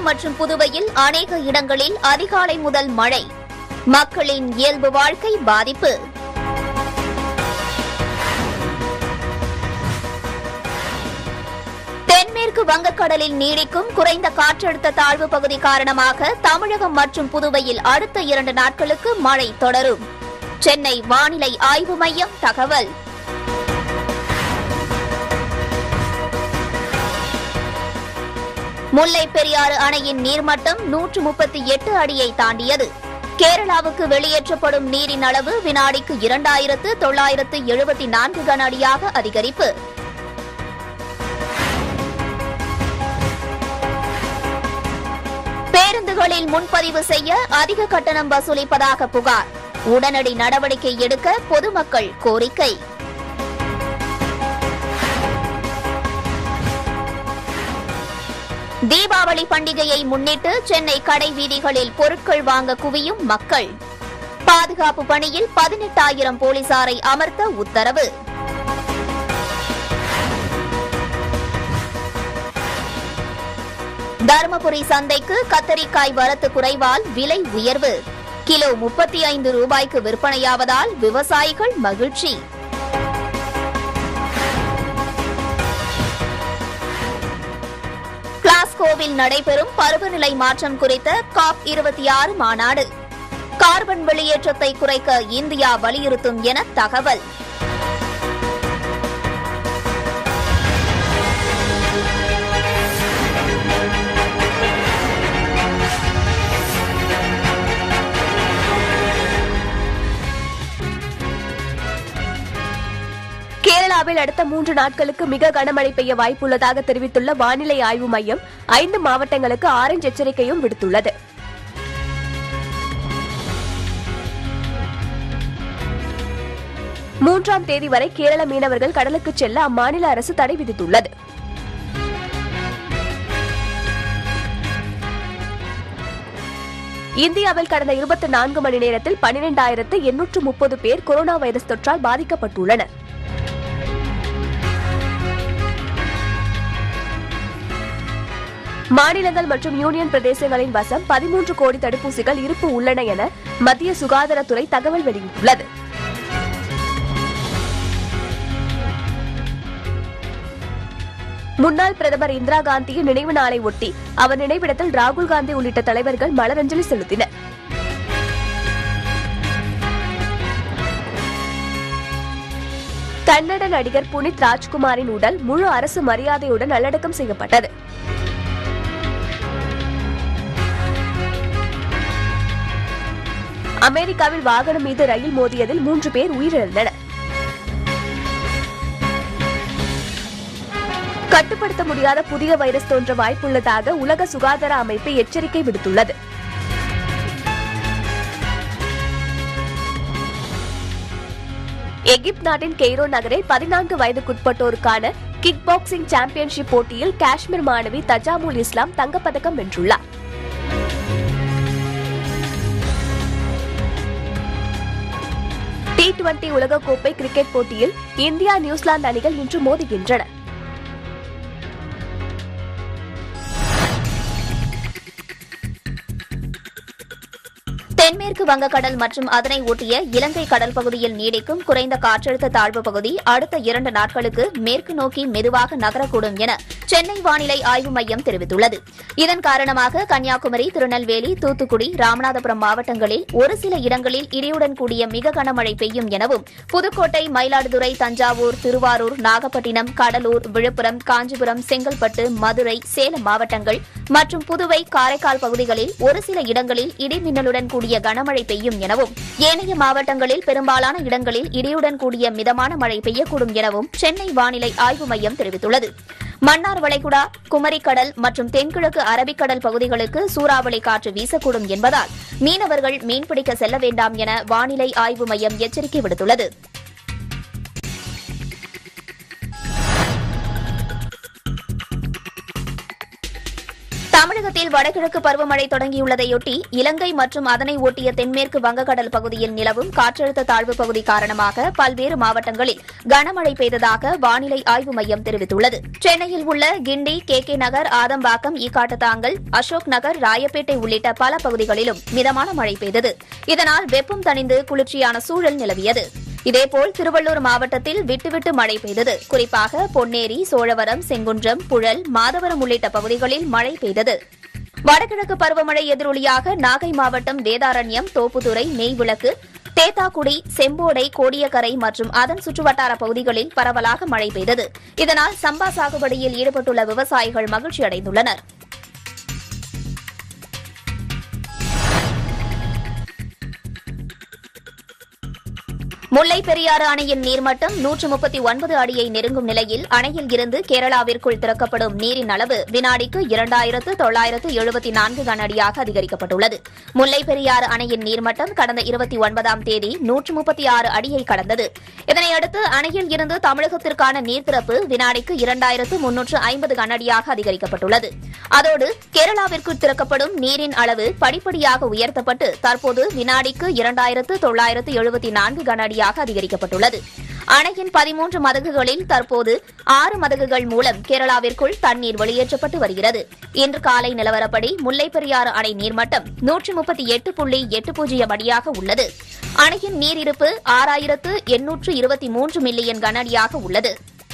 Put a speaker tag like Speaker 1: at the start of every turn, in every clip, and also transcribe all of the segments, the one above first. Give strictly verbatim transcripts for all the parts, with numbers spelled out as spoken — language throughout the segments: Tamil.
Speaker 1: மற்றும் புதுவையில் அநேக இடங்களில் அதிகாலை முதல் மழை. மக்களின் இயல்பு வாழ்க்கை பாதிப்பு. தென்மேற்கு வங்கக்கடலில் நீடிக்கும் குறைந்த காற்றழுத்த தாழ்வு பகுதி காரணமாக தமிழகம் மற்றும் புதுவையில் அடுத்த இரண்டு நாட்களுக்கு மழை தொடரும். சென்னை வானிலை ஆய்வு மையம் தகவல். முல்லை பெரியாறு அணையின் நீர்மட்டம் நூற்று முப்பத்தி எட்டு அடியை தாண்டியது. கேரளாவுக்கு வெளியேற்றப்படும் நீரின் அளவு வினாடிக்கு இரண்டாயிரத்து தொள்ளாயிரத்து எழுபத்தி நான்கு கன அடியாக அதிகரிப்பு. பேருந்துகளில் முன்பதிவு செய்ய அதிக கட்டணம் வசூலிப்பதாக புகார். உடனடி நடவடிக்கை எடுக்க பொதுமக்கள் கோரிக்கை. தீபாவளி பண்டிகையை முன்னிட்டு சென்னை கடை வீதிகளில் பொருட்கள் வாங்க குவியும் மக்கள். பாதுகாப்பு பணியில் பதினெட்டாயிரம் போலீசாரை அமர்த்த உத்தரவு. தருமபுரி சந்தைக்கு கத்தரிக்காய் வரத்து குறைவால் விலை உயர்வு. கிலோ முப்பத்தி ஐந்து ரூபாய்க்கு விற்பனையாவதால் விவசாயிகள் மகிழ்ச்சி. கிளாஸ்கோவில் நடைபெறும் பருவநிலை மாற்றம் குறித்த காப் இருபத்தி ஆறு மாநாடு. கார்பன் வெளியேற்றத்தை குறைக்க இந்தியா வலியுறுத்தும் என தகவல்.
Speaker 2: கேரளாவில் அடுத்த மூன்று நாட்களுக்கு மிக கனமழை பெய்ய வாய்ப்புள்ளதாக தெரிவித்துள்ள வானிலை ஆய்வு மையம் ஐந்து மாவட்டங்களுக்கு ஆரஞ்ச் எச்சரிக்கையும் விடுத்துள்ளது. மூன்றாம் தேதி வரை கேரள மீனவர்கள் கடலுக்கு செல்ல அம்மாநில அரசு தடை விதித்துள்ளது. இந்தியாவில் கடந்த இருபத்தி நான்கு மணி நேரத்தில் பனிரெண்டாயிரத்து எண்ணூற்று முப்பது பேர் கொரோனா வைரஸ் தொற்றால் பாதிக்கப்பட்டுள்ளனர். மாநிலங்கள் மற்றும் யூனியன் பிரதேசங்களின் வசம் பதிமூன்று கோடி தடுப்பூசிகள் இருப்பு உள்ளன என மத்திய சுகாதாரத்துறை தகவல் வெளியிட்டுள்ளது. முன்னாள் பிரதமர் இந்திரா காந்தியின் நினைவு நாளை ஒட்டி அவர் நினைவிடத்தில் ராகுல் காந்தி உள்ளிட்ட தலைவர்கள் மலரஞ்சலி செலுத்தினர். கன்னட நடிகர் புனித் ராஜ்குமாரின் உடல் முழு அரசு மரியாதையுடன் நல்லடக்கம் செய்யப்பட்டது. அமெரிக்காவில் வாகனம் மீது ரயில் மோதியதில் மூன்று பேர் உயிரிழந்தனர். கட்டுப்படுத்த முடியாத புதிய வைரஸ் தோன்ற வாய்ப்புள்ளதாக உலக சுகாதார அமைப்பு எச்சரிக்கை விடுத்துள்ளது. எகிப்து நாட்டின் கெய்ரோ நகரில் பதினான்கு வயதுக்குட்பட்டோருக்கான கிக் பாக்ஸிங் சாம்பியன்ஷிப் போட்டியில் காஷ்மீர் மாணவி தஜாமுல் இஸ்லாம் தங்கப்பதக்கம் வென்றுள்ளார். டி டுவெண்டி உலகக்கோப்பை கிரிக்கெட் போட்டியில் இந்தியா நியூசிலாந்து அணிகள் இன்று மோதுகின்றன.
Speaker 1: தென்மேற்கு வங்கக்கடல் மற்றும் அதனை ஒட்டிய இலங்கை கடல் பகுதியில் நீடிக்கும் குறைந்த காற்றழுத்த தாழ்வு பகுதி அடுத்த இரண்டு நாட்களுக்கு மேற்கு நோக்கி மெதுவாக நகரக்கூடும் என சென்னை வானிலை ஆய்வு மையம் தெரிவித்துள்ளது. இதன் காரணமாக கன்னியாகுமரி, திருநெல்வேலி, தூத்துக்குடி, ராமநாதபுரம் மாவட்டங்களில் ஒரு சில இடங்களில் இடியுடன் கூடிய மிக கனமழை பெய்யும் எனவும் புதுக்கோட்டை, மயிலாடுதுறை, தஞ்சாவூர், திருவாரூர், நாகப்பட்டினம், கடலூர், விழுப்புரம், காஞ்சிபுரம், செங்கல்பட்டு, மதுரை, சேலம் மாவட்டங்கள் மற்றும் புதுவை, காரைக்கால் பகுதிகளில் ஒரு சில இடங்களில் இடிமின்னலுடன் கூடிய கனமழை பெய்யும் எனவும் ஏனைய மாவட்டங்களில் பெரும்பாலான இடங்களில் இடியுடன் கூடிய மிதமான மழை பெய்யக்கூடும் எனவும் சென்னை வானிலை ஆய்வு மையம் தெரிவித்துள்ளது. மன்னார் வளைகுடா, குமரிக்கடல் மற்றும் தென்கிழக்கு அரபிக்கடல் பகுதிகளுக்கு சூறாவளி காற்று வீசக்கூடும் என்பதால் மீனவர்கள் மீன்பிடிக்க செல்ல வேண்டாம் என வானிலை ஆய்வு மையம் எச்சரிக்கை விடுத்துள்ளது. தமிழகத்தில் தமிழகத்தில் வடகிழக்கு பருவமழை தொடங்கியுள்ளதையொட்டி இலங்கை மற்றும் அதனை ஒட்டிய தென்மேற்கு வங்கக்கடல் பகுதியில் நிலவும் காற்றழுத்த தாழ்வு பகுதி காரணமாக பல்வேறு மாவட்டங்களில் கனமழை பெய்ததாக வானிலை ஆய்வு மையம் தெரிவித்துள்ளது. சென்னையில் உள்ள கிண்டி, கே கே நகர், ஆதம்பாக்கம், ஈக்காட்டுத்தாங்கல், அசோக் நகர், ராயப்பேட்டை உள்ளிட்ட பல பகுதிகளிலும் மிதமான மழை பெய்தது. இதனால் வெப்பம் தணிந்து குளிர்ச்சியான சூழல் நிலவியது. இதேபோல் திருவள்ளூர் மாவட்டத்தில் விட்டுவிட்டு மழை பெய்தது. குறிப்பாக பொன்னேரி, சோழவரம், செங்குன்றம், புழல், மாதவரம் உள்ளிட்ட பகுதிகளில் மழை பெய்தது. வடகிழக்கு பருவமழை எதிரொலியாக நாகை மாவட்டம் வேதாரண்யம், தோப்புத்துறை, நெய்விளக்கு, தேத்தாக்குடி, செம்போடை, கோடியக்கரை மற்றும் அதன் சுற்றுவட்டார பகுதிகளில் பரவலாக மழை பெய்தது. இதனால் சம்பா சாகுபடியில் ஈடுபட்டுள்ள விவசாயிகள் மகிழ்ச்சியடைந்துள்ளனர். முல்லை பெரியாறு அணையின் நீர்மட்டம் நூற்று முப்பத்தி ஒன்பது அடியை நெருங்கும் நிலையில் அணையில் இருந்து கேரளாவிற்குள் திறக்கப்படும் நீரின் அளவு வினாடிக்கு இரண்டாயிரத்து தொள்ளாயிரத்து எழுபத்தி நான்கு கனஅடியாக அதிகரிக்கப்பட்டுள்ளது. முல்லை பெரியாறு அணையின் நீர்மட்டம் கடந்த இருபத்தி ஒன்பதாம் தேதி நூற்று முப்பத்தி ஆறு அடியை கடந்தது. இதனையடுத்து அணையில் இருந்து தமிழகத்திற்கான நீர்த்திறப்பு வினாடிக்கு இரண்டாயிரத்து முன்னூற்று ஐம்பது கனஅடியாக அதிகரிக்கப்பட்டுள்ளது. அதோடு கேரளாவிற்குள் திறக்கப்படும் நீரின் அளவு படிப்படியாக உயர்த்தப்பட்டு தற்போது வினாடிக்கு இரண்டாயிரத்து தொள்ளாயிரத்து எழுபத்தி நான்கு கனஅடி அதிகரிக்கப்பட்டுள்ளது. அணையின் பதிமூன்று மதகுகளில் தற்போது ஆறு மதகுகள் மூலம் கேரளாவிற்குள் தண்ணீர் வெளியேற்றப்பட்டு வருகிறது. இன்று காலை நிலவரப்படி முல்லை பெரியாறு அணை நீர்மட்டம் நூற்று முப்பத்தி எட்டு புள்ளி எட்டு பூஜ்ஜியம் அடியாக உள்ளது. அணையின் நீரிருப்பு ஆறாயிரத்து எண்ணூற்று இருபத்தி மூன்று மில்லியன் கனஅடியாக உள்ளது.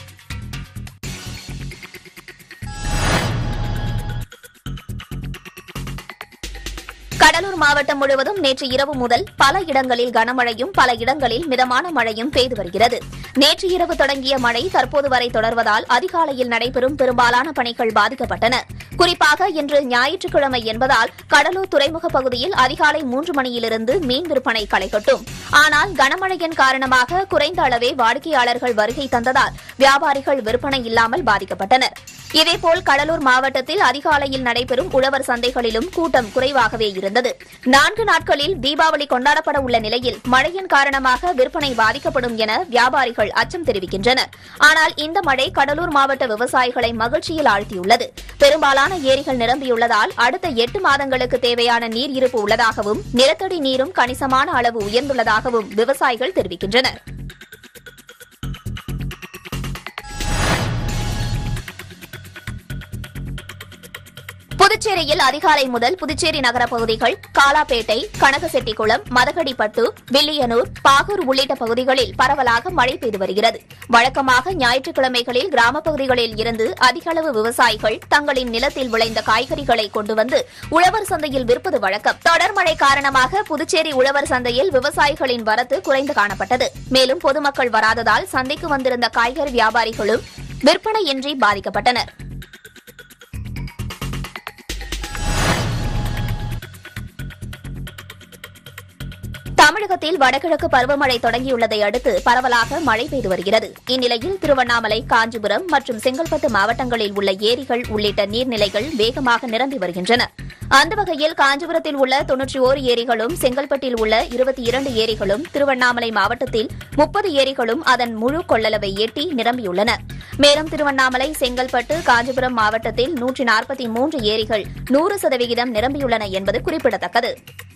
Speaker 1: கடலூர் மாவட்டம் முழுவதும் நேற்று இரவு முதல் பல இடங்களில் கனமழையும் பல இடங்களில் மிதமான மழையும் பெய்து வருகிறது. நேற்று இரவு தொடங்கிய மழை தற்போது வரை தொடர்வதால் அதிகாலையில் நடைபெறும் பெரும்பாலான பணிகள் பாதிக்கப்பட்டன. குறிப்பாக இன்று ஞாயிற்றுக்கிழமை என்பதால் கடலூர் துறைமுக பகுதியில் அதிகாலை மூன்று மணியிலிருந்து மீன் விற்பனை களைகட்டும். ஆனால் கனமழையின் காரணமாக குறைந்த அளவே வாடிக்கையாளர்கள் வருகை தந்ததால் வியாபாரிகள் விற்பனை இல்லாமல் பாதிக்கப்பட்டனர். இதேபோல் கடலூர் மாவட்டத்தில் அதிகாலையில் நடைபெறும் உழவர் சந்தைகளிலும் கூட்டம் குறைவாகவே இருந்தது. நான்கு நாட்களில் தீபாவளி கொண்டாடப்பட உள்ள நிலையில் மழையின் காரணமாக விற்பனை பாதிக்கப்படும் என வியாபாரிகள் அச்சம் தெரிவிக்கின்றனர். ஆனால் இந்த மழை கடலூர் மாவட்ட விவசாயிகளை மகிழ்ச்சியில் ஆழ்த்தியுள்ளது. பெரும்பாலான ஏரிகள் நிரம்பியுள்ளதால் அடுத்த எட்டு மாதங்களுக்கு தேவையான நீர் இருப்பு உள்ளதாகவும் நிலத்தடி நீரும் கணிசமான அளவு உயர்ந்துள்ளதாகவும் விவசாயிகள் தெரிவிக்கின்றனர். புதுச்சேரியில் அதிகாலை முதல் புதுச்சேரி நகர பகுதிகள், காலாப்பேட்டை, கனகசெட்டிக்குளம், மதகடிப்பட்டு, வில்லியனூர், பாகூர் உள்ளிட்ட பகுதிகளில் பரவலாக மழை பெய்து வருகிறது. வழக்கமாக ஞாயிற்றுக்கிழமைகளில் கிராமப் பகுதிகளில் இருந்து அதிக அளவு விவசாயிகள் தங்களின் நிலத்தில் விளைந்த காய்கறிகளை கொண்டு வந்து உழவர் சந்தையில் விற்பது வழக்கம். தொடர் மழை காரணமாக புதுச்சேரி உழவர் சந்தையில் விவசாயிகளின் வரத்து குறைந்து காணப்பட்டது. மேலும் பொதுமக்கள் வராததால் சந்தைக்கு வந்திருந்த காய்கறி வியாபாரிகளும் விற்பனையின்றி பாதிக்கப்பட்டனர். தமிழகத்தில் வடகிழக்கு பருவமழை தொடங்கியுள்ளதை அடுத்து பரவலாக மழை பெய்து வருகிறது. இந்நிலையில் திருவண்ணாமலை, காஞ்சிபுரம் மற்றும் செங்கல்பட்டு மாவட்டங்களில் உள்ள ஏரிகள் உள்ளிட்ட நீர்நிலைகள் வேகமாக நிரம்பி வருகின்றன. அந்த வகையில் காஞ்சிபுரத்தில் உள்ள தொன்னூற்றி ஓரு ஏரிகளும், செங்கல்பட்டில் உள்ள இருபத்தி இரண்டு ஏரிகளும், திருவண்ணாமலை மாவட்டத்தில் முப்பது ஏரிகளும் அதன் முழு கொள்ளளவை எட்டி நிரம்பியுள்ளன. மேலும் திருவண்ணாமலை, செங்கல்பட்டு, காஞ்சிபுரம் மாவட்டத்தில் நூற்றி நாற்பத்தி மூன்று ஏரிகள் நூறு சதவிகிதம் நிரம்பியுள்ளன என்பது குறிப்பிடத்தக்கது.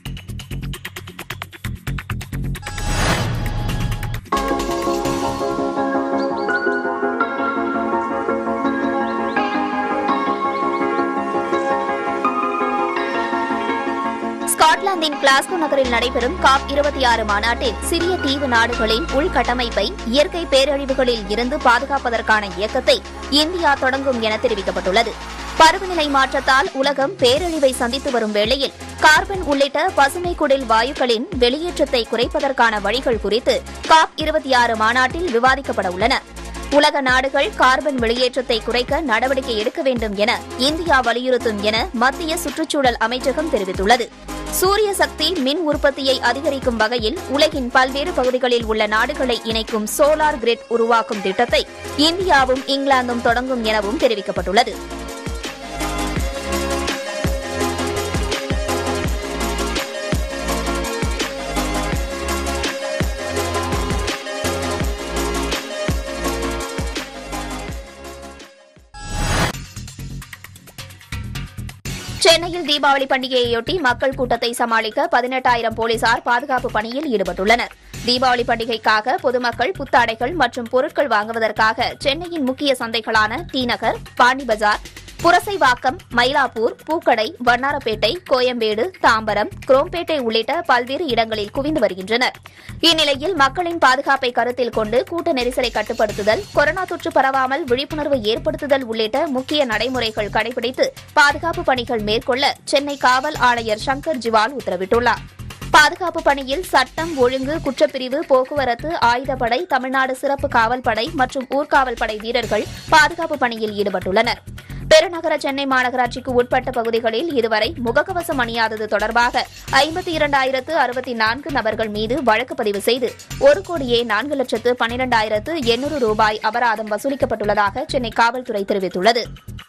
Speaker 1: ஸ்காட்லாந்தின் கிளாஸ்கோ நகரில் நடைபெறும் காப் இருபத்தி ஆறு மாநாட்டில் சிறிய தீவு நாடுகளின் உள்கட்டமைப்பை இயற்கை பேரழிவுகளில் இருந்து பாதுகாப்பதற்கான இயக்கத்தை இந்தியா தொடங்கும் என தெரிவிக்கப்பட்டுள்ளது. பருவநிலை மாற்றத்தால் உலகம் பேரழிவை சந்தித்து வரும் வேளையில் கார்பன் உள்ளிட்ட பசுமை குடில் வாயுக்களின் வெளியேற்றத்தை குறைப்பதற்கான வழிகள் குறித்து காப் இருபத்தி ஆறு மாநாட்டில் விவாதிக்கப்பட உள்ளன. உலக நாடுகள் கார்பன் வெளியேற்றத்தை குறைக்க நடவடிக்கை எடுக்க வேண்டும் என இந்தியா வலியுறுத்தும் என மத்திய சுற்றுச்சூழல் அமைச்சகம் தெரிவித்துள்ளது. சூரிய சக்தி மின் உற்பத்தியை அதிகரிக்கும் வகையில் உலகின் பல்வேறு பகுதிகளில் உள்ள நாடுகளை இணைக்கும் சோலார் கிரிட் உருவாக்கும் திட்டத்தை இந்தியாவும் இங்கிலாந்தும் தொடங்கும் எனவும் தெரிவிக்கப்பட்டுள்ளது. சென்னையில் தீபாவளி பண்டிகையையொட்டி மக்கள் கூட்டத்தை சமாளிக்க பதினெட்டாயிரம் போலீசார் பாதுகாப்பு பணியில் ஈடுபட்டுள்ளனர். தீபாவளி பண்டிகைக்காக பொதுமக்கள் புத்தாடைகள் மற்றும் பொருட்கள் வாங்குவதற்காக சென்னையின் முக்கிய சந்தைகளான டி நகர், பாண்டி பஜார், புரசைவாக்கம், மயிலாப்பூர், பூக்கடை, வண்ணாரப்பேட்டை, கோயம்பேடு, தாம்பரம், குரோம்பேட்டை உள்ளிட்ட பல்வேறு இடங்களில் குவிந்து வருகின்றனர். இந்நிலையில் மக்களின் பாதுகாப்பை கருத்தில் கொண்டு கூட்ட நெரிசலை கட்டுப்படுத்துதல், கொரோனா தொற்று பரவாமல் விழிப்புணர்வு ஏற்படுத்துதல் உள்ளிட்ட முக்கிய நடைமுறைகள் கடைபிடித்து பாதுகாப்பு பணிகள் மேற்கொள்ள சென்னை காவல் ஆணையர் சங்கர் ஜிவால் உத்தரவிட்டுள்ளார். பாதுகாப்பு பணியில் சட்டம், ஒழுங்கு, குற்றப்பிரிவு, போக்குவரத்து, ஆயுதப்படை, தமிழ்நாடு சிறப்பு காவல்படை மற்றும் ஊர்காவல் படை வீரர்கள் பாதுகாப்பு பணியில் ஈடுபட்டுள்ளனர். பெருநகர சென்னை மாநகராட்சிக்கு உட்பட்ட பகுதிகளில் இதுவரை முகக்கவசம் அணியாதது தொடர்பாக ஐம்பத்தி இரண்டாயிரத்து அறுபத்தி நான்கு நபர்கள் மீது வழக்கு பதிவு செய்து ஒரு கோடியே நான்கு லட்சத்து பன்னிரண்டாயிரத்து எண்ணூறு ரூபாய் அபராதம் வசூலிக்கப்பட்டுள்ளதாக சென்னை காவல்துறை தெரிவித்துள்ளது.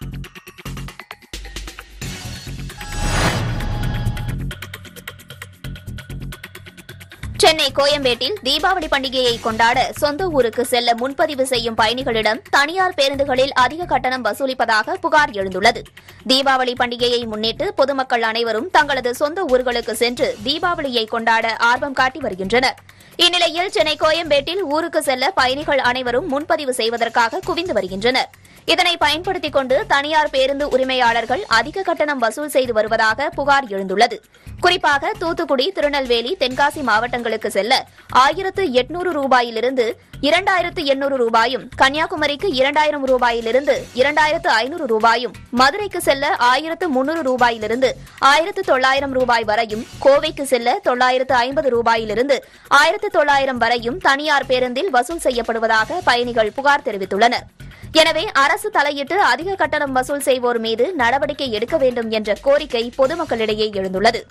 Speaker 1: சென்னை கோயம்பேட்டில் தீபாவளி பண்டிகையை கொண்டாட சொந்த ஊருக்கு செல்ல முன்பதிவு செய்யும் பயணிகளிடம் தனியார் பேருந்துகளில் அதிக கட்டணம் வசூலிப்பதாக புகார் எழுந்துள்ளது. தீபாவளி பண்டிகையை முன்னிட்டு பொதுமக்கள் அனைவரும் தங்களது சொந்த ஊர்களுக்கு சென்று தீபாவளியை கொண்டாட ஆர்வம் காட்டி வருகின்றனர். இந்நிலையில் சென்னை கோயம்பேட்டில் ஊருக்கு செல்ல பயணிகள் அனைவரும் முன்பதிவு செய்வதற்காக குவிந்து வருகின்றனர். இதனை பயன்படுத்திக் கொண்டு தனியார் பேருந்து உரிமையாளர்கள் அதிக கட்டணம் வசூல் செய்து வருவதாக புகார் எழுந்துள்ளது. குறிப்பாக தூத்துக்குடி, திருநெல்வேலி, தென்காசி மாவட்டங்களுக்கு செல்ல ஆயிரத்து எட்நூறு ரூபாயிலிருந்து இரண்டாயிரத்து எண்ணூறு ரூபாயும், கன்னியாகுமரிக்கு இரண்டாயிரம் ரூபாயிலிருந்து இரண்டாயிரத்து ஐநூறு ரூபாயும், மதுரைக்கு செல்ல ஆயிரத்து முன்னூறு ரூபாயிலிருந்து ஆயிரத்து தொள்ளாயிரம் ரூபாய் வரையும், கோவைக்கு செல்ல தொள்ளாயிரத்து ஐம்பது ரூபாயிலிருந்து ஆயிரத்து தொள்ளாயிரம் வரையும் தனியார் பேருந்தில் வசூல் செய்யப்படுவதாக பயணிகள் புகார் தெரிவித்துள்ளனர். எனவே அரசு தலையிட்டு அதிக கட்டணம் வசூல் செய்வோர் மீது நடவடிக்கை எடுக்க வேண்டும் என்ற கோரிக்கை பொதுமக்களிடையே எழுந்துள்ளது.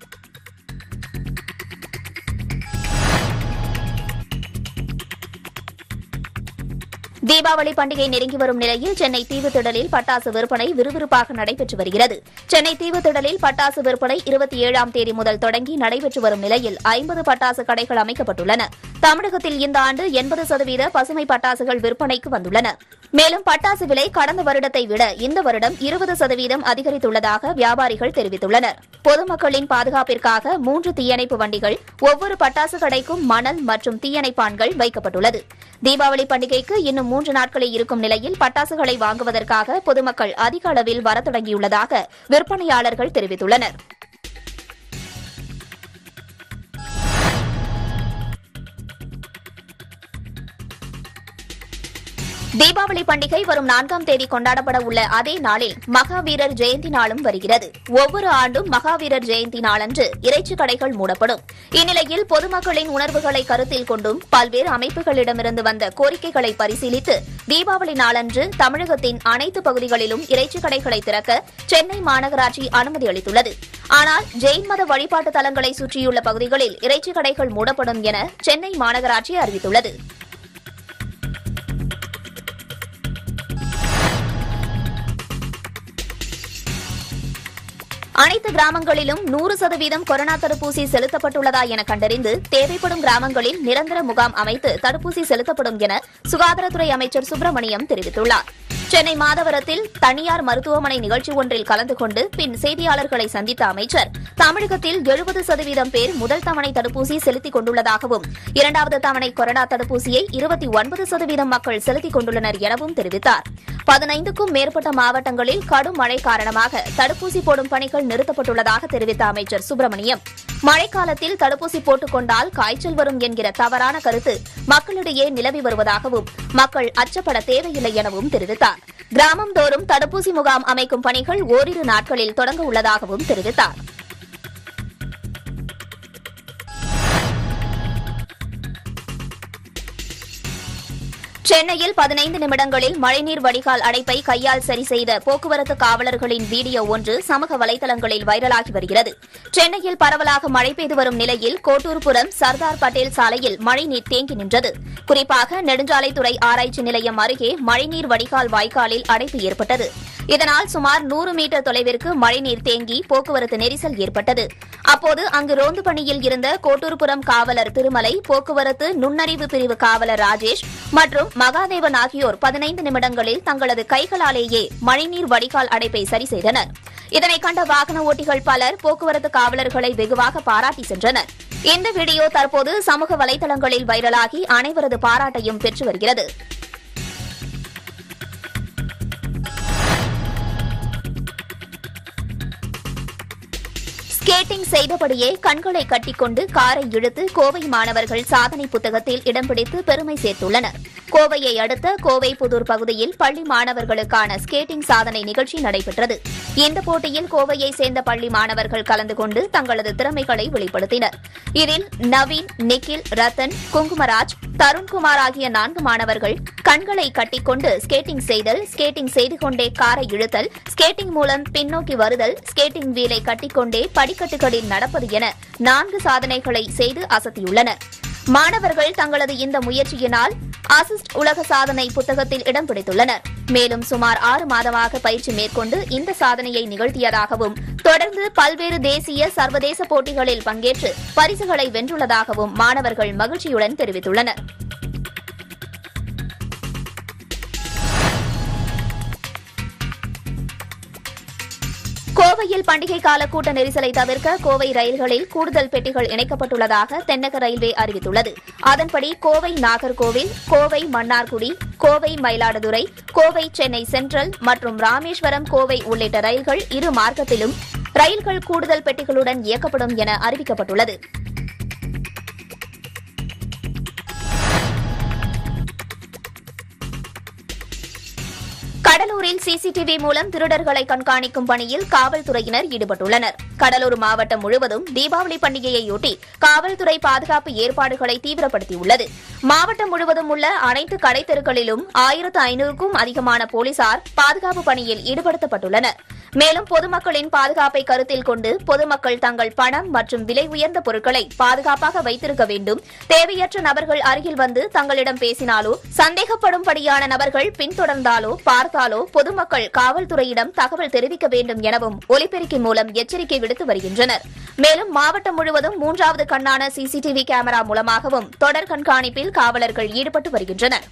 Speaker 1: தீபாவளி பண்டிகை நெருங்கி வரும் நிலையில் சென்னை தீவுத்திடலில் பட்டாசு விற்பனை விறுவிறுப்பாக நடைபெற்று வருகிறது. சென்னை தீவுத்திடலில் பட்டாசு விற்பனை இருபத்தி ஏழாம் தேதி முதல் தொடங்கி நடைபெற்று வரும் நிலையில் ஐம்பது பட்டாசு கடைகள் அமைக்கப்பட்டுள்ளன. தமிழகத்தில் இந்த ஆண்டு எண்பது சதவீத பசுமை பட்டாசுகள் விற்பனைக்கு வந்துள்ளன. மேலும் பட்டாசு விலை கடந்த வருடத்தை விட இந்த வருடம் இருபது சதவீதம் அதிகரித்துள்ளதாக வியாபாரிகள் தெரிவித்துள்ளனர். பொதுமக்களின் பாதுகாப்பிற்காக மூன்று தீயணைப்பு வண்டிகள், ஒவ்வொரு பட்டாசு கடைக்கும் மணல் மற்றும் தீயணைப்பான்கள் வைக்கப்பட்டுள்ளது. தீபாவளி பண்டிகைக்கு இன்னும் மூன்று நாட்களே இருக்கும் நிலையில் பட்டாசுகளை வாங்குவதற்காக பொதுமக்கள் அதிக அளவில் வரத் தொடங்கியுள்ளதாக விற்பனையாளர்கள் தெரிவித்துள்ளனர். தீபாவளி பண்டிகை வரும் நான்காம் தேதி கொண்டாடப்பட உள்ள அதே நாளில் மகாவீரர் ஜெயந்தி நாளும் வருகிறது. ஒவ்வொரு ஆண்டும் மகாவீரர் ஜெயந்தி நாளன்று இறைச்சி கடைகள் மூடப்படும். இந்நிலையில் பொதுமக்களின் உணர்வுகளை கருத்தில் கொண்டும் பல்வேறு அமைப்புகளிடமிருந்து வந்த கோரிக்கைகளை பரிசீலித்து தீபாவளி நாளன்று தமிழகத்தின் அனைத்து பகுதிகளிலும் இறைச்சி கடைகளை திறக்க சென்னை மாநகராட்சி அனுமதி அளித்துள்ளது. ஆனால் ஜெயின் மத வழிபாட்டு தலங்களை சுற்றியுள்ள பகுதிகளில் இறைச்சி கடைகள் மூடப்படும் என சென்னை மாநகராட்சி அறிவித்துள்ளது. அனைத்து கிராமங்களிலும் நூறு சதவீதம் கொரோனா தடுப்பூசி செலுத்தப்பட்டுள்ளதா என கண்டறிந்து தேவைப்படும் கிராமங்களில் நிரந்தர முகாம் அமைத்து தடுப்பூசி செலுத்தப்படும் என சுகாதாரத்துறை அமைச்சர் சுப்பிரமணியம் தெரிவித்துள்ளார். சென்னை மாதவரத்தில் தனியார் மருத்துவமனை நிகழ்ச்சி ஒன்றில் கலந்து கொண்டு பின் செய்தியாளர்களை சந்தித்த அமைச்சர் தமிழகத்தில் எழுபது சதவீதம் பேர் முதல் தவணை தடுப்பூசி செலுத்திக் கொண்டுள்ளதாகவும் இரண்டாவது தவணை கொரோனா தடுப்பூசியை இருபத்தி ஒன்பது சதவீதம் மக்கள் செலுத்திக் கொண்டுள்ளனர் எனவும் தெரிவித்தார். பதினைந்துக்கும் மேற்பட்ட மாவட்டங்களில் கடும் மழை காரணமாக தடுப்பூசி போடும் பணிகள் நிறுத்தப்பட்டுள்ளதாக தெரிவித்த அமைச்சர் சுப்பிரமணியம் மழைக்காலத்தில் தடுப்பூசி போட்டுக் கொண்டால் காய்ச்சல் வரும் என்கிற தவறான கருத்து மக்களிடையே நிலவி வருவதாகவும் மக்கள் அச்சப்பட தேவையில்லை எனவும் தெரிவித்தார். கிராமந்தோறும் தடுப்பூசி முகாம் அமைக்கும் பணிகள் ஓரிரு நாட்களில் தொடங்க உள்ளதாகவும் தெரிவித்தார். சென்னையில் பதினைந்து நிமிடங்களில் மழைநீர் வடிகால் அடைப்பை கையால் சரி செய்த போக்குவரத்து காவலர்களின் வீடியோ ஒன்று சமூக வலைதளங்களில் வைரலாகி வருகிறது. சென்னையில் பரவலாக மழை பெய்து வரும் நிலையில் கோட்டூர்புரம் சர்தார் பட்டேல் சாலையில் மழைநீர் தேங்கி நின்றது. குறிப்பாக நெடுஞ்சாலைத்துறை ஆராய்ச்சி நிலையம் அருகே மழைநீர் வடிகால் வாய்க்காலில் அடைப்பு ஏற்பட்டது. இதனால் சுமார் நூறு மீட்டர் தொலைவிற்கு மழைநீர் தேங்கி போக்குவரத்து நெரிசல் ஏற்பட்டது. அப்போது அங்கு ரோந்து பணியில் இருந்த கோட்டூர்புரம் காவலர் திருமலை, போக்குவரத்து நுண்ணறிவு பிரிவு காவலர் ராஜேஷ் மற்றும் மகாதேவன் ஆகியோர் பதினைந்து நிமிடங்களில் தங்களது கைகளாலேயே மழைநீர் வடிகால் அடைப்பை சரி செய்தனர். இதனை கண்ட வாகன ஓட்டிகள் பலர் போக்குவரத்து காவலர்களை வெகுவாக பாராட்டி சென்றனர். இந்த வீடியோ தற்போது சமூக வலைதளங்களில் வைரலாகி அனைவரது பாராட்டையும் பெற்று வருகிறது. ஸ்கேட்டிங் செய்தபடியே கண்களை கட்டிக்கொண்டு காரை இழுத்து கோவை மாணவர்கள் சாதனை புத்தகத்தில் இடம் பிடித்து பெருமை சேர்த்துள்ளனர். கோவையை அடுத்த கோவை புதூர் பகுதியில் பள்ளி மாணவர்களுக்கான ஸ்கேட்டிங் சாதனை நிகழ்ச்சி நடைபெற்றது. இந்த போட்டியில் கோவையை சேர்ந்த பள்ளி மாணவர்கள் கலந்து கொண்டு தங்களது திறமைகளை வெளிப்படுத்தினர். இதில் நவீன், நிக்கில், ரத்தன், குங்குமராஜ், தருண்குமார் ஆகிய நான்கு மாணவர்கள் கண்களை கட்டிக்கொண்டு ஸ்கேட்டிங் செய்தல், ஸ்கேட்டிங் செய்து கொண்டே காரை இழுத்தல், ஸ்கேட்டிங் மூலம் பின்னோக்கி வருதல், ஸ்கேட்டிங் வீலை கட்டிக்கொண்டே படிக்கட்டுகளில் நடப்பது என நான்கு சாதனைகளை செய்து அசத்தியுள்ளனர். மாணவர்கள் தங்களது இந்த முயற்சியினால் அசிஸ்ட் உலக சாதனை புத்தகத்தில் இடம் பிடித்துள்ளனர். மேலும் சுமார் ஆறு மாதமாக பயிற்சி மேற்கொண்டு இந்த சாதனையை நிகழ்த்தியதாகவும் தொடர்ந்து பல்வேறு தேசிய சர்வதேச போட்டிகளில் பங்கேற்று பரிசுகளை வென்றுள்ளதாகவும் மாணவர்கள் மகிழ்ச்சியுடன் தெரிவித்துள்ளனர். கோவையில் பண்டிகை கால கூட்ட நெரிசலை தவிர்க்க கோவை ரயில்களில் கூடுதல் பெட்டிகள் இணைக்கப்பட்டுள்ளதாக தென்னக ரயில்வே அறிவித்துள்ளது. அதன்படி கோவை நாகர்கோவில், கோவை மன்னார்குடி, கோவை மயிலாடுதுறை, கோவை சென்னை சென்ட்ரல் மற்றும் ராமேஸ்வரம் கோவை உள்ளிட்ட ரயில்கள் இரு மார்க்கத்திலும் ரயில்கள் கூடுதல் பெட்டிகளுடன் இயக்கப்படும் என அறிவிக்கப்பட்டுள்ளது. கடலூரில் சிசிடிவி மூலம் திருடர்களை கண்காணிக்கும் பணியில் காவல்துறையினர் ஈடுபட்டுள்ளனர். கடலூர் மாவட்டம் முழுவதும் தீபாவளி பண்டிகையையொட்டி காவல்துறை பாதுகாப்பு ஏற்பாடுகளை தீவிரப்படுத்தியுள்ளது. மாவட்டம் முழுவதும் உள்ள அனைத்து கடைத்தெருக்களிலும் ஆயிரத்து ஐநூறுக்கும் அதிகமான போலீசார் பாதுகாப்பு பணியில் ஈடுபடுத்தப்பட்டுள்ளனர். மேலும் பொதுமக்களின் பாதுகாப்பை கருத்தில் கொண்டு பொதுமக்கள் தங்கள் பணம் மற்றும் விலை உயர்ந்த பொருட்களை பாதுகாப்பாக வைத்திருக்க வேண்டும். தேவையற்ற நபர்கள் அருகில் வந்து தங்களிடம் பேசினாலோ, சந்தேகப்படும்படியான நபர்கள் பின்தொடர்ந்தாலோ பார்த்தாலோ பொதுமக்கள் காவல்துறையிடம் தகவல் தெரிவிக்க வேண்டும் எனவும் ஒலிபெருக்கி மூலம் எச்சரிக்கை விடுத்து வருகின்றனர். மேலும் மாவட்டம் முழுவதும் மூன்றாவது கண்ணான சிசிடிவி கேமரா மூலமாகவும் தொடர் கண்காணிப்பில் காவலர்கள் ஈடுபட்டு வருகின்றனர்.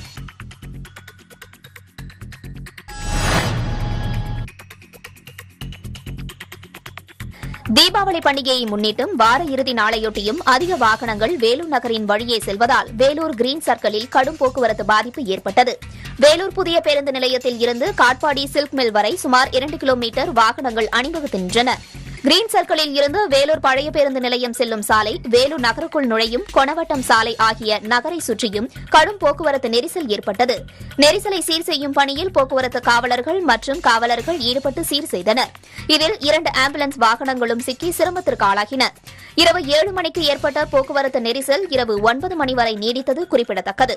Speaker 1: தீபாவளி பண்டிகையை முன்னிட்டும் வார இறுதி நாளையொட்டியும் அதிக வாகனங்கள் வேலூர் நகரின் வழியே செல்வதால் வேலூர் கிரீன் சர்க்கிளில் கடும் போக்குவரத்து பாதிப்பு ஏற்பட்டது. வேலூர் புதிய பேருந்து நிலையத்தில் இருந்து காட்பாடி சில்க் மில் வரை சுமார் இரண்டு கிலோமீட்டர் வாகனங்கள் அணிவகுத்து நின்றன. கிரீன் சர்க்கிளில் இருந்து வேலூர் பழைய பேருந்து நிலையம் செல்லும் சாலை, வேலூர் நகருக்குள் நுழையும் கொணவட்டம் சாலை ஆகிய நகரை சுற்றியும் கடும் போக்குவரத்து நெரிசல் ஏற்பட்டது. நெரிசலை சீர் செய்யும் பணியில் போக்குவரத்து காவலர்கள் மற்றும் காவலர்கள் ஈடுபட்டு சீர் செய்தனர். இதில் இரண்டு ஆம்புலன்ஸ் வாகனங்களும் சிக்கி சிரமத்திற்கு ஆளாகின. இரவு ஏழு மணிக்கு ஏற்பட்ட போக்குவரத்து நெரிசல் இரவு ஒன்பது மணி வரை நீடித்தது குறிப்பிடத்தக்கது.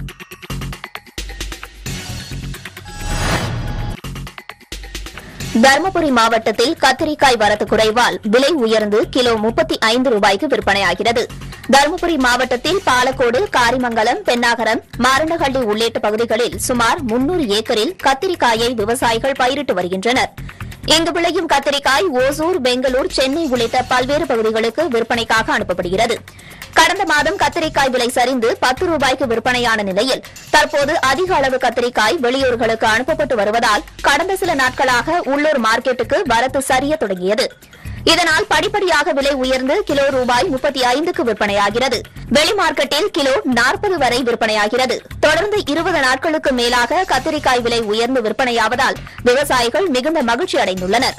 Speaker 1: தருமபுரி மாவட்டத்தில் கத்திரிக்காய் வரத்து குறைவால் விலை உயர்ந்து கிலோ முப்பத்தி ஐந்து ரூபாய்க்கு விற்பனையாகிறது. தருமபுரி மாவட்டத்தில் பாலக்கோடு, காரிமங்கலம், பென்னாகரம், மாரண்டஹள்ளி உள்ளிட்ட பகுதிகளில் சுமார் முன்னூறு ஏக்கரில் கத்திரிக்காயை விவசாயிகள் பயிரிட்டு வருகின்றனர். இங்கு விளையும் கத்திரிக்காய் ஓசூர், பெங்களூர், சென்னை உள்ளிட்ட பல்வேறு பகுதிகளுக்கு விற்பனைக்காக அனுப்பப்படுகிறது. கடந்த மாதம் கத்திரிக்காய் விலை சரிந்து பத்து ரூபாய்க்கு விற்பனையான நிலையில் தற்போது அதிக அளவு கத்திரிக்காய் வெளியூர்களுக்கு அனுப்பப்பட்டு வருவதால் கடந்த சில நாட்களாக உள்ளூர் மார்க்கெட்டுக்கு வரத்து சரிய தொடங்கியது. இதனால் படிப்படியாக விலை உயர்ந்து கிலோ ரூபாய் முப்பத்தி ஐந்துக்கு விற்பனையாகிறது. வெளி மார்க்கெட்டில் கிலோ நாற்பது வரை விற்பனையாகிறது. தொடர்ந்து இருபது நாட்களுக்கு மேலாக கத்திரிக்காய் விலை உயர்ந்து விற்பனையாவதால் விவசாயிகள் மிகுந்த மகிழ்ச்சி அடைந்துள்ளனர்.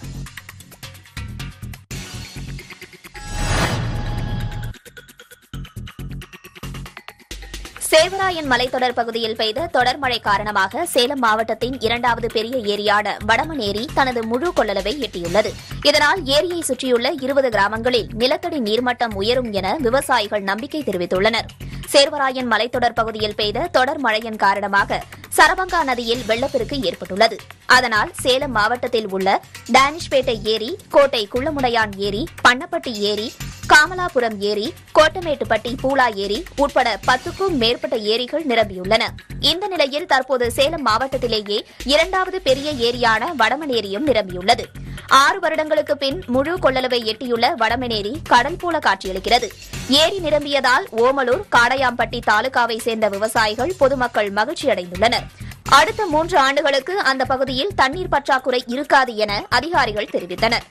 Speaker 1: சேர்வராயன் மலைத்தொடர் பகுதியில் பெய்த தொடர் மழை காரணமாக சேலம் மாவட்டத்தின் இரண்டாவது பெரிய ஏரியான வடமன் ஏரி தனது முழு கொள்ளளவை எட்டியுள்ளது. இதனால் ஏரியை சுற்றியுள்ள இருபது கிராமங்களில் நிலத்தடி நீர்மட்டம் உயரும் என விவசாயிகள் நம்பிக்கை தெரிவித்துள்ளனர். சேர்வராயன் மலைத்தொடர் பகுதியில் பெய்த தொடர் மழையின் காரணமாக சரபங்கா நதியில் வெள்ளப்பெருக்கு ஏற்பட்டுள்ளது. அதனால் சேலம் மாவட்டத்தில் உள்ள டானிஷ்பேட்டை ஏரி, கோட்டை குள்ளமுடையான் ஏரி, பண்ணப்பட்டி ஏரி, காமலாபுரம் ஏரி, கோட்டமேட்டுப்பட்டி பூலா ஏரி உட்பட பத்துக்கும் மேற்பட்ட ஏரிகள் நிரம்பியுள்ளன. இந்த நிலையில் தற்போது சேலம் மாவட்டத்திலேயே இரண்டாவது பெரிய ஏரியான வடமன் ஏரியும் நிரம்பியுள்ளது. ஆறு வருடங்களுக்கு பின் முழு கொள்ளளவை எட்டியுள்ள வடமனேரி கடல் போல காட்சியளிக்கிறது. ஏரி நிரம்பியதால் ஓமலூர், காடையாம்பட்டி தாலுகாவை சேர்ந்த விவசாயிகள், பொதுமக்கள் மகிழ்ச்சியடைந்துள்ளனர். அடுத்த மூன்று ஆண்டுகளுக்கு அந்த பகுதியில் தண்ணீர் பற்றாக்குறை இருக்காது என அதிகாரிகள் தெரிவித்தனர்.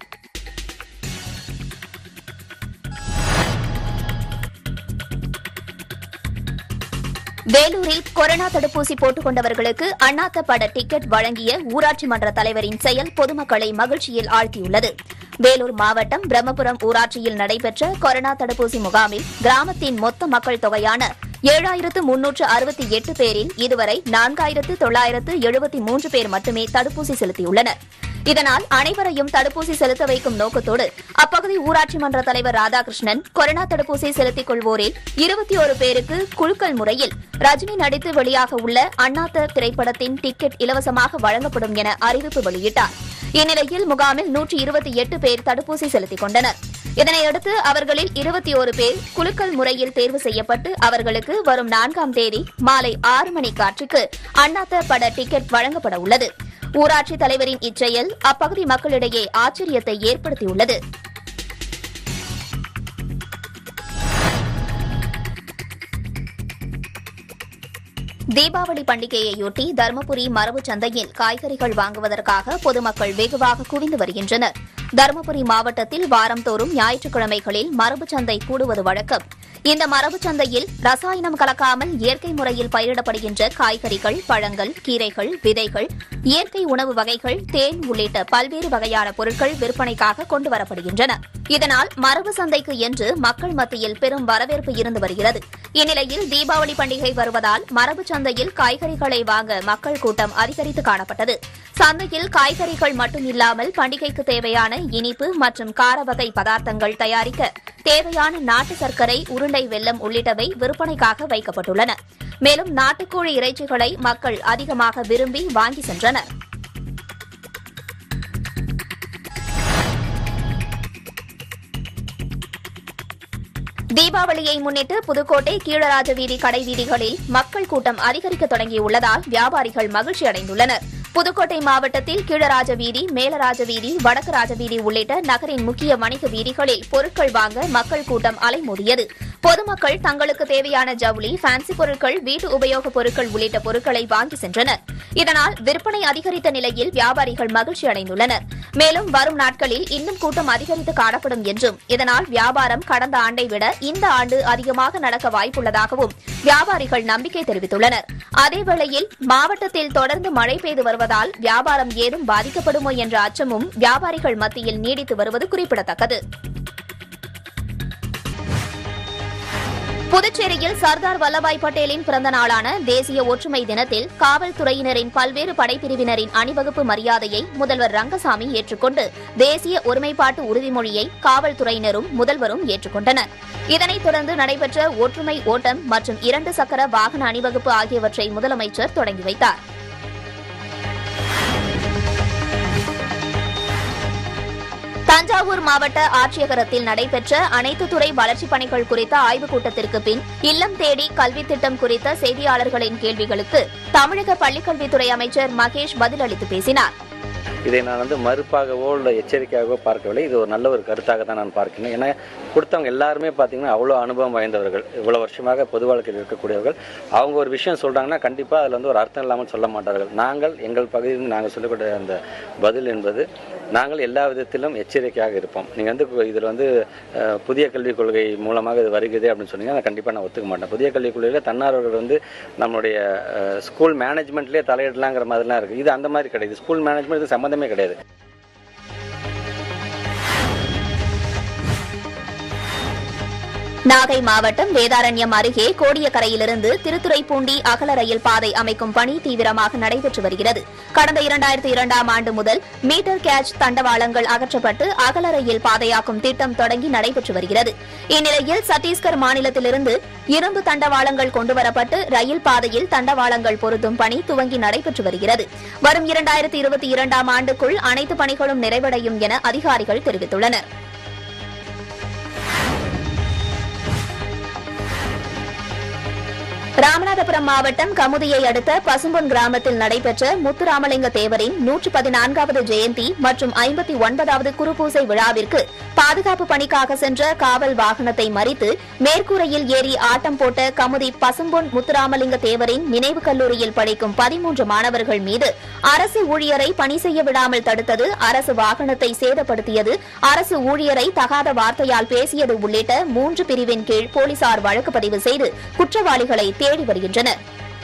Speaker 1: வேலூரில் கொரோனா தடுப்பூசி போட்டுக் கொண்டவர்களுக்கு அண்ணாத்த பட டிக்கெட் வழங்கிய ஊராட்சி மன்ற தலைவரின் செயல் பொதுமக்களை மகிழ்ச்சியில் ஆழ்த்தியுள்ளது. வேலூர் மாவட்டம் பிரம்மபுரம் ஊராட்சியில் நடைபெற்ற கொரோனா தடுப்பூசி முகாமில் கிராமத்தின் மொத்த மக்கள் தொகையான ஏழாயிரத்து முன்னூற்று அறுபத்தி எட்டு பேரில் இதுவரை நான்காயிரத்து தொள்ளாயிரத்து எழுபத்தி மூன்று பேர் மட்டுமே தடுப்பூசி செலுத்தியுள்ளனர். இதனால் அனைவரையும் தடுப்பூசி செலுத்த வைக்கும் நோக்கத்தோடு அப்பகுதி ஊராட்சி மன்ற தலைவர் ராதாகிருஷ்ணன் கொரோனா தடுப்பூசி செலுத்திக் கொள்வோரில் இருபத்தி ஒரு பேருக்கு குலுக்கல் முறையில் ரஜினி நடித்து வெளியாக உள்ள அண்ணாத்த திரைப்படத்தின் டிக்கெட் இலவசமாக வழங்கப்படும் என அறிவிப்பு வெளியிட்டார். இந்நிலையில் முகாமில் நூற்று இருபத்தி எட்டு பேர் தடுப்பூசி செலுத்திக் கொண்டனர். இதனையடுத்து அவர்களில் இருபத்தி ஒரு பேர் குலுக்கல் முறையில் தேர்வு செய்யப்பட்டு அவர்களுக்கு வரும் நான்காம் தேதி மாலை ஆறு மணி காட்சிக்கு அண்ணாத்த பட டிக்கெட் வழங்கப்பட உள்ளது. ஊராட்சி தலைவரின் இச்செயல் அப்பகுதி மக்களிடையே ஆச்சரியத்தை ஏற்படுத்தியுள்ளது. தீபாவளி பண்டிகையையொட்டி தருமபுரி மரபு சந்தையில் காய்கறிகள் வாங்குவதற்காக பொதுமக்கள் வெகுவாக குவிந்து வருகின்றனர். தருமபுரி மாவட்டத்தில் வாரந்தோறும் ஞாயிற்றுக்கிழமைகளில் மரபு சந்தை கூடுவது வழக்கம். இந்த மரபு சந்தையில் ரசாயனம் கலக்காமல் இயற்கை முறையில் பயிரிடப்படுகின்ற காய்கறிகள், பழங்கள், கீரைகள், விதைகள், இயற்கை உணவு வகைகள், தேன் உள்ளிட்ட பல்வேறு வகையான பொருட்கள் விற்பனைக்காக கொண்டுவரப்படுகின்றன. இதனால் மரபு சந்தைக்கு என்று மக்கள் மத்தியில் பெரும் வரவேற்பு இருந்து வருகிறது. இந்நிலையில் தீபாவளி பண்டிகை வருவதால் மரபு சந்தையில் காய்கறிகளை வாங்க மக்கள் கூட்டம் அதிகரித்து காணப்பட்டது. சந்தையில் காய்கறிகள் மட்டும் இல்லாமல் பண்டிகைக்கு தேவையான இனிப்பு மற்றும் கார வகை பதார்த்தங்கள் தயாரிக்க தேவையான நாட்டு சர்க்கரை, உருண்டை வெல்லம் உள்ளிட்டவை விற்பனைக்காக வைக்கப்பட்டுள்ளன. மேலும் நாட்டுக்கோழி இறைச்சிகளை மக்கள் அதிகமாக விரும்பி வாங்கி சென்றனர். தீபாவளியை முன்னிட்டு புதுக்கோட்டை கீழராஜ வீதி கடை வீதிகளில் மக்கள் கூட்டம் அதிகரிக்க தொடங்கியுள்ளதால் வியாபாரிகள் மகிழ்ச்சி அடைந்துள்ளனர். புதுக்கோட்டை மாவட்டத்தில் கீழராஜ வீதி, மேலராஜ வீதி, வடக்கு ராஜவீதி உள்ளிட்ட நகரின் முக்கிய வணிக வீதிகளில் பொருட்கள் வாங்க மக்கள் கூட்டம் அலைமோதியது. பொதுமக்கள் தங்களுக்கு தேவையான ஜவுளி, ஃபேன்சி பொருட்கள், வீட்டு உபயோகப் பொருட்கள் உள்ளிட்ட பொருட்களை வாங்கி சென்றனர். இதனால் விற்பனை அதிகரித்த நிலையில் வியாபாரிகள் மகிழ்ச்சி அடைந்துள்ளனர். மேலும் வரும் நாட்களில் இன்னும் கூட்டம் அதிகரித்து காணப்படும் என்றும் இதனால் வியாபாரம் கடந்த ஆண்டை விட இந்த ஆண்டு அதிகமாக நடக்க வாய்ப்புள்ளதாகவும் வியாபாரிகள் நம்பிக்கை தெரிவித்துள்ளனர். அதேவேளையில் மாவட்டத்தில் தொடர்ந்து மழை பெய்து வருவதால் வியாபாரம் ஏதும் பாதிக்கப்படுமோ என்ற அச்சமும் வியாபாரிகள் மத்தியில் நீடித்து வருவது குறிப்பிடத்தக்கது. புதுச்சேரியில் சர்தார் வல்லபாய் பட்டேலின் பிறந்த நாளான தேசிய ஒற்றுமை தினத்தில் காவல்துறையினரின் பல்வேறு படைப்பிரிவினரின் அணிவகுப்பு மரியாதையை முதல்வர் ரங்கசாமி ஏற்றுக்கொண்டு தேசிய ஒருமைப்பாட்டு உறுதிமொழியை காவல்துறையினரும் முதல்வரும் ஏற்றுக்கொண்டனர். இதனைத் தொடர்ந்து நடைபெற்ற ஒற்றுமை ஓட்டம் மற்றும் இரண்டு சக்கர வாகன அணிவகுப்பு ஆகியவற்றை முதலமைச்சர் தொடங்கி வைத்தார். தஞ்சாவூர் மாவட்ட ஆட்சியரகத்தில் நடைபெற்ற அனைத்து துறை வளர்ச்சிப் பணிகள் குறித்த ஆய்வுக் கூட்டத்திற்கு பின் இல்லம் தேடி கல்வித் திட்டம் குறித்த செய்தியாளர்களின் கேள்விகளுக்கு தமிழக பள்ளிக்கல்வித்துறை அமைச்சர் மகேஷ் பதிலளித்து பேசினார்.
Speaker 3: இதை நான் வந்து மறுப்பாகவோ இல்லை எச்சரிக்கையாகவோ பார்க்கவில்லை. இது ஒரு நல்ல ஒரு கருத்தாக தான் நான் பார்க்கிறேன். ஏன்னா கொடுத்தவங்க எல்லாருமே பார்த்தீங்கன்னா அவ்வளோ அனுபவம் வாய்ந்தவர்கள், இவ்வளோ வருஷமாக பொது வாழ்க்கையில் இருக்கக்கூடியவர்கள். அவங்க ஒரு விஷயம் சொல்கிறாங்கன்னா கண்டிப்பாக அதில் வந்து ஒரு அர்த்தம் இல்லாமல் சொல்ல மாட்டார்கள். நாங்கள் எங்கள் பகுதியில் நாங்கள் சொல்லக்கூடிய அந்த பதில் என்பது நாங்கள் எல்லா விதத்திலும் எச்சரிக்கையாக இருப்போம். நீங்கள் வந்து இதில் வந்து புதிய கல்விக் கொள்கை மூலமாக இது வருகிறது அப்படின்னு சொன்னீங்கன்னா நான் கண்டிப்பாக நான் ஒத்துக்க மாட்டேன். புதிய கல்விக் கொள்கையில் தன்னார்வர்கள் வந்து நம்மளுடைய ஸ்கூல் மேனேஜ்மெண்ட்லேயே தலையிடலாங்கிற மாதிரிலாம் இருக்குது. இது அந்த மாதிரி கிடையாது. ஸ்கூல் மேனேஜ்மெண்ட் இது சம்மந்தமே கிடையாது.
Speaker 1: நாகை மாவட்டம் வேதாரண்யம் அருகே கோடியக்கரையிலிருந்து திருத்துறைப்பூண்டி அகல ரயில் பாதை அமைக்கும் பணி தீவிரமாக நடைபெற்று வருகிறது. கடந்த இரண்டாயிரத்தி இரண்டாம் ஆண்டு முதல் மீட்டர் கேட்ச் தண்டவாளங்கள் அகற்றப்பட்டு அகல ரயில் பாதையாக்கும் திட்டம் தொடங்கி நடைபெற்று வருகிறது. இந்நிலையில் சத்தீஸ்கர் மாநிலத்திலிருந்து இரும்பு தண்டவாளங்கள் கொண்டுவரப்பட்டு ரயில் பாதையில் தண்டவாளங்கள் பொருத்தும் பணி துவங்கி நடைபெற்று வருகிறது. வரும் இரண்டாயிரத்தி இருபத்தி இரண்டாம் ஆண்டுக்குள் அனைத்து பணிகளும் நிறைவடையும் என அதிகாரிகள் தெரிவித்துள்ளனர். ராமநாதபுரம் மாவட்டம் கமுதியை அடுத்த பசும்பொன் கிராமத்தில் நடைபெற்ற முத்துராமலிங்க தேவரின் நூற்று பதினான்காவது ஜெயந்தி மற்றும் ஐம்பத்தி ஒன்பதாவது குருபூசை விழாவிற்கு பாதுகாப்பு பணிக்காக சென்ற காவல் வாகனத்தை மறித்து மேற்கூரையில் ஏறி ஆட்டம் போட்ட கமுதி பசும்பொன் முத்துராமலிங்க தேவரின் நினைவு கல்லூரியில் படிக்கும் பதிமூன்று மாணவர்கள் மீது அரசு ஊழியரை பணி செய்ய விடாமல் தடுத்தது, அரசு வாகனத்தை சேதப்படுத்தியது, அரசு ஊழியரை தகாத வார்த்தையால் பேசியது உள்ளிட்ட மூன்று பிரிவின் கீழ் போலீசார் வழக்கு பதிவு செய்து குற்றவாளிகளை தேடி வருகின்றனர்.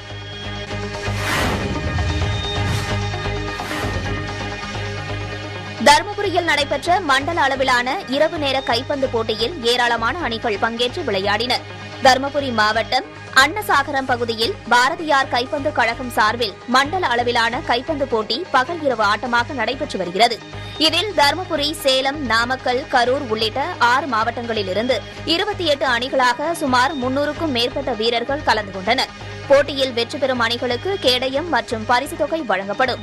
Speaker 1: தருமபுரியில் நடைபெற்ற மண்டல அளவிலான இரவு நேர கைப்பந்து போட்டியில் ஏராளமான அணிகள் பங்கேற்று விளையாடினர். தருமபுரி மாவட்டம் அன்னசாகரம் பகுதியில் பாரதியார் கைப்பந்து கழகம் சார்பில் மண்டல அளவிலான கைப்பந்து போட்டி பகல் இரவு ஆட்டமாக நடைபெற்று வருகிறது. இதில் தருமபுரி, சேலம், நாமக்கல், கரூர் உள்ளிட்ட ஆறு மாவட்டங்களிலிருந்து இருபத்தி எட்டு அணிகளாக சுமார் முன்னூறுக்கும் மேற்பட்ட வீரர்கள் கலந்து கொண்டனர். போட்டியில் வெற்றி பெறும் அணிகளுக்கு கேடயம் மற்றும் பரிசுத் தொகை வழங்கப்படும்.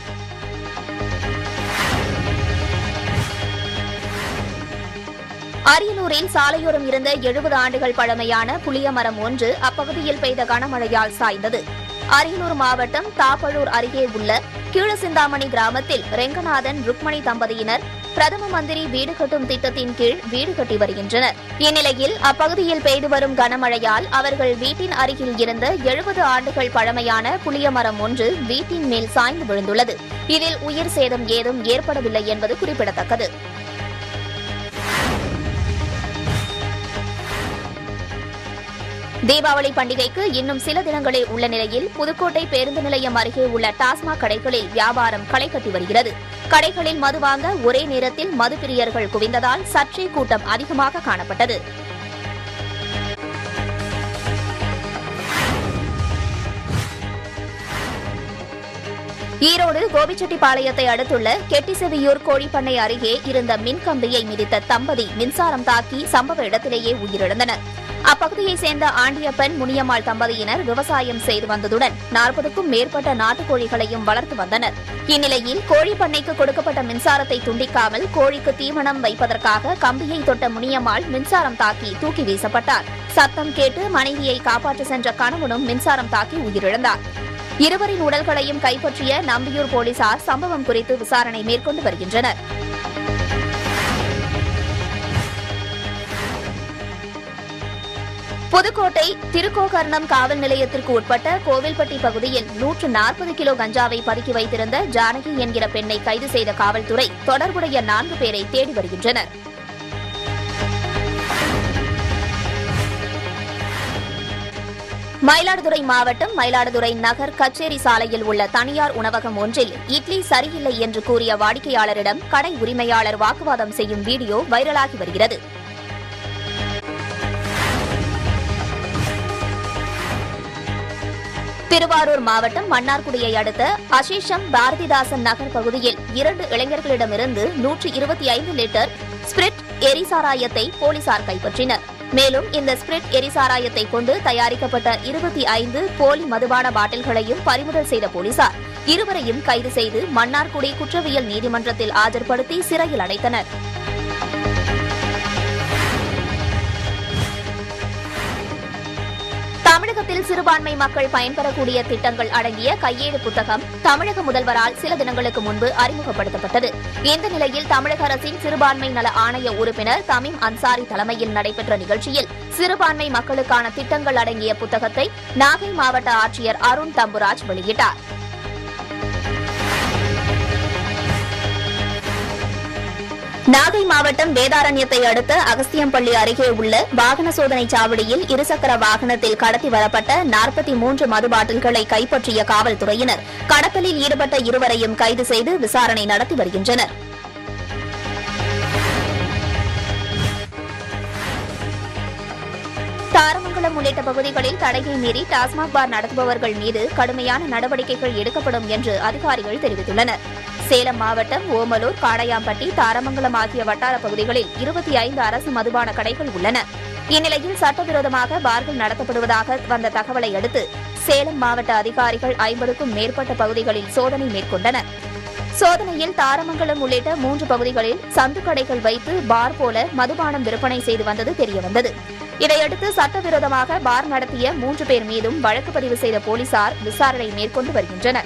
Speaker 1: அரியலூரில் சாலையோரம் இருந்த எழுபது ஆண்டுகள் பழமையான புளியமரம் ஒன்று அப்பகுதியில் பெய்த கனமழையால் சாய்ந்தது. அரியலூர் மாவட்டம் தாப்பழூர் அருகே உள்ள கீழசிந்தாமணி கிராமத்தில் ரெங்கநாதன், ருக்மணி தம்பதியினர் பிரதம மந்திரி வீடு கட்டும் திட்டத்தின் கீழ் வீடு கட்டி வருகின்றனர். இந்நிலையில் அப்பகுதியில் பெய்து வரும் கனமழையால் அவர்கள் வீட்டின் அருகில் இருந்த எழுபது ஆண்டுகள் பழமையான புளியமரம் ஒன்று வீட்டின் மேல் சாய்ந்து விழுந்துள்ளது. இதில் உயிர் சேதம் ஏதும் ஏற்படவில்லை என்பது குறிப்பிடத்தக்கது. தீபாவளி பண்டிகைக்கு இன்னும் சில தினங்களே உள்ள நிலையில் புதுக்கோட்டை பேருந்து நிலையம் அருகே உள்ள டாஸ்மாக் கடைகளில் வியாபாரம் களை கட்டி வருகிறது. கடைகளில் மது வாங்க ஒரே நேரத்தில் மது பிரியர்கள் குவிந்ததால் சற்றே கூட்டம் அதிகமாக காணப்பட்டது. ஈரோடு கோபிச்செட்டிப்பாளையத்தை அடுத்துள்ள கெட்டிசெவியூர் கோழிப்பண்ணை அருகே இருந்த மின்கம்பியை மிதித்த தம்பதி மின்சாரம் தாக்கி சம்பவ இடத்திலேயே உயிரிழந்தனர். அப்பகுதியைச் சேர்ந்த ஆண்டியப்பன், முனியம்மாள் தம்பதியினர் விவசாயம் செய்து வந்ததுடன் நாற்பதுக்கும் மேற்பட்ட நாட்டுக்கோழிகளையும் வளர்த்து வந்தனர். இந்நிலையில் கோழிப்பண்ணைக்கு கொடுக்கப்பட்ட மின்சாரத்தை துண்டிக்காமல் கோழிக்கு தீவனம் வைப்பதற்காக கம்பியை தொட்ட முனியம்மாள் மின்சாரம் தாக்கி தூக்கி வீசப்பட்டார். சத்தம் கேட்டு மனைவியை காப்பாற்ற சென்ற கணவனும் மின்சாரம் தாக்கி உயிரிழந்தார். இருவரின் உடல்களையும் கைப்பற்றிய நம்பியூர் போலீசார் சம்பவம் குறித்து விசாரணை மேற்கொண்டு வருகின்றனர். புதுக்கோட்டை திருக்கோகர்ணம் காவல் நிலையத்திற்கு உட்பட்ட கோவில்பட்டி பகுதியில் நூற்று நாற்பது கிலோ கஞ்சாவை பதுக்கி வைத்திருந்த ஜானகி என்கிற பெண்ணை கைது செய்த காவல்துறை தொடர்புடைய நான்கு பேரை தேடி வருகின்றனர். மயிலாடுதுறை மாவட்டம் மயிலாடுதுறை நகர் கச்சேரி சாலையில் உள்ள தனியார் உணவகம் ஒன்றில் இட்லி சரியில்லை என்று கூறிய வாடிக்கையாளரிடம் கடை உரிமையாளர் வாக்குவாதம் செய்யும் வீடியோ வைரலாகி வருகிறது. திருவாரூர் மாவட்டம் மன்னார்குடியை அடுத்த அசேஷம் பாரதிதாசன் நகர் பகுதியில் இரண்டு இளைஞர்களிடமிருந்து நூற்று இருபத்தி ஐந்து லிட்டர் ஸ்பிரிட் எரிசாராயத்தை போலீசார் கைப்பற்றினர். மேலும் இந்த ஸ்பிரிட் எரிசாராயத்தை கொண்டு தயாரிக்கப்பட்ட இருபத்தி ஐந்து போலி மதுபான பாட்டில்களையும் பறிமுதல் செய்த போலீசார் இருவரையும் கைது செய்து மன்னார்குடி குற்றவியல் நீதிமன்றத்தில் ஆஜர்படுத்தி சிறையில் அடைத்தனர். தமிழகத்தில் சிறுபான்மை மக்கள் பயன்பெறக்கூடிய திட்டங்கள் அடங்கிய கையேடு புத்தகம் தமிழக முதல்வரால் சில தினங்களுக்கு முன்பு அறிமுகப்படுத்தப்பட்டது. இந்த நிலையில் தமிழக அரசின் சிறுபான்மை நல ஆணைய உறுப்பினர் தமீம் அன்சாரி தலைமையில் நடைபெற்ற நிகழ்ச்சியில் சிறுபான்மை மக்களுக்கான திட்டங்கள் அடங்கிய புத்தகத்தை நாகை மாவட்ட ஆட்சியர் அருண் தம்புராஜ் வெளியிட்டார். நாகை மாவட்டம் வேதாரண்யத்தை அடுத்த அகஸ்தியம்பள்ளி அருகே உள்ள வாகன சோதனை சாவடியில் இருசக்கர வாகனத்தில் கடத்தி வரப்பட்ட நாற்பத்தி மூன்று மது பாட்டில்களை கைப்பற்றிய காவல்துறையினர் கடத்தலில் ஈடுபட்ட இருவரையும் கைது செய்து விசாரணை நடத்தி வருகின்றனர். தாரமங்கலம் உள்ளிட்ட பகுதிகளில் தடையை மீறி டாஸ்மாக் பார் நடத்துபவர்கள் மீது கடுமையான நடவடிக்கைகள் எடுக்கப்படும் என்று அதிகாரிகள் தெரிவித்துள்ளனர். சேலம் மாவட்டம் ஓமலூர், காடையாம்பட்டி, தாரமங்கலம் ஆகிய வட்டார பகுதிகளில் இருபத்தி ஐந்து அரசு மதுபான கடைகள் உள்ளன. இந்நிலையில் சட்டவிரோதமாக பார்கள் நடத்தப்படுவதாக வந்த தகவலை அடுத்து சேலம் மாவட்ட அதிகாரிகள் ஐம்பதுக்கும் மேற்பட்ட பகுதிகளில் சோதனை மேற்கொண்டனர். சோதனையில் தாரமங்கலம் உள்ளிட்ட மூன்று பகுதிகளில் சந்துக்கடைகள் வைத்து பார் போல மதுபானம் விற்பனை செய்து வந்தது தெரியவந்தது. இதையடுத்து சட்டவிரோதமாக பார் நடத்திய மூன்று பேர் மீதும் வழக்கு பதிவு செய்த போலீசார் விசாரணை மேற்கொண்டு வருகின்றனர்.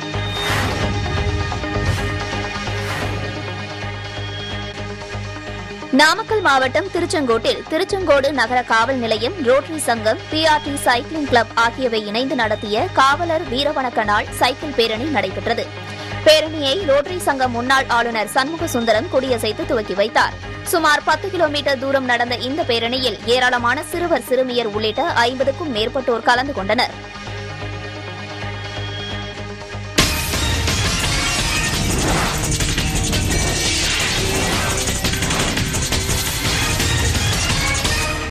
Speaker 1: நாமக்கல் மாவட்டம் திருச்செங்கோட்டில் திருச்செங்கோடு நகர காவல் நிலையம், ரோட்டரி சங்கம், பிஆர்டி சைக்கிளிங் கிளப் ஆகியவை இணைந்து நடத்திய காவலர் வீரவணக்க நாள் சைக்கிள் பேரணி நடைபெற்றது. பேரணியை ரோட்டரி சங்கம் முன்னாள் ஆளுநர் சண்முக சுந்தரம் கொடியசைத்து துவக்கி வைத்தார். சுமார் பத்து கிலோமீட்டர் தூரம் நடந்த இந்த பேரணியில் ஏராளமான சிறுவர் சிறுமியர் உள்ளிட்ட ஐம்பதுக்கும் மேற்பட்டோர் கலந்து கொண்டனர்.